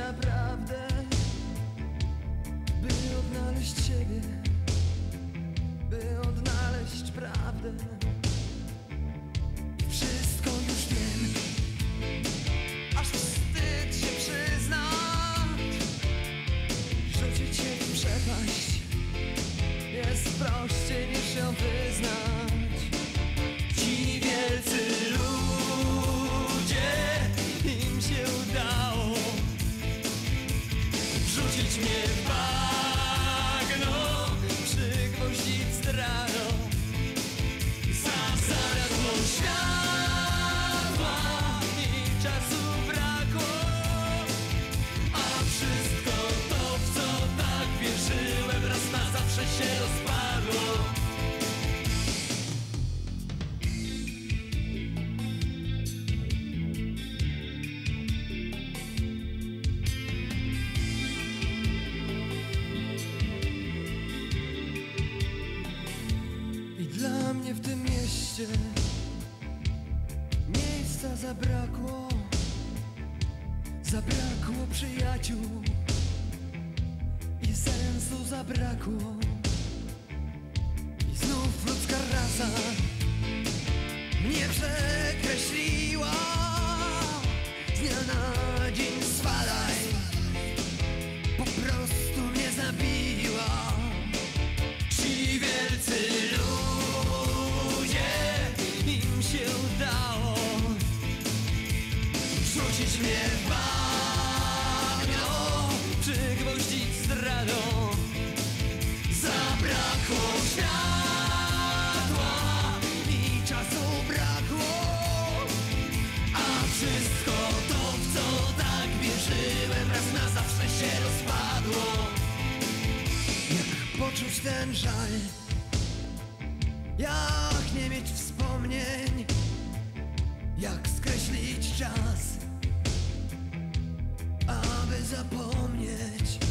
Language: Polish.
naprawdę, by odnaleźć siebie, by odnaleźć prawdę. Wszystko już wiem, aż wstyd się przyznać. Rzucić się w przepaść jest prościej niż ją wyznać. Ci wielcy ludzie, im się udało wrzucić mnie w bagno, przygwoździć zdradą. Zabrakło światła i czasu brakło, a wszystko to, w co tak wierzyłem, raz na zawsze się rozpadło. I dla mnie w tym mieście miejsca zabrakło, zabrakło przyjaciół i sensu zabrakło. I znów ludzka rasa mnie przekreśliła. Z dnia na dzień spadaj, po prostu mnie zabiła. Ci wielcy ludzie, im się udało wrzucić mnie w bagno, przygwoździć zdradą. Zabrakło światła i czasu brakło, a wszystko to, w co tak wierzyłem, raz na zawsze się rozpadło. Jak poczuć ten żal, jak nie mieć wspomnień, jak skreślić czas, aby zapomnieć.